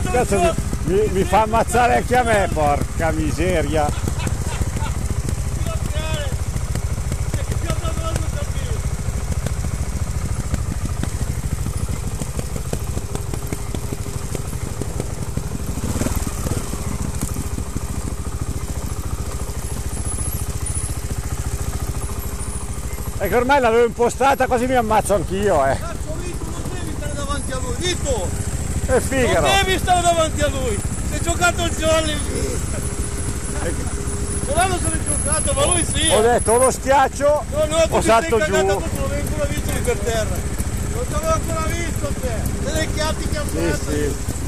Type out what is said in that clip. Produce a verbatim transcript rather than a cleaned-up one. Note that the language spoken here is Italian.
Cazzo, mi, mi, mi fa ammazzare anche a me, porca miseria. E che ormai l'avevo impostata, quasi mi ammazzo anch'io, eh. Cazzo Vito, non devi stare davanti a lui, Vito! E Figaro! Non devi stare davanti a lui! Si è giocato il jolly! Solano se l'è giocato, ma lui sì! Ho detto o lo schiaccio no, no, o salto giù! No, no, tu lo vedi ancora visto lì per terra! Non ti avevo ancora visto te! Te le chiatti che ha Sì, fatto! sì.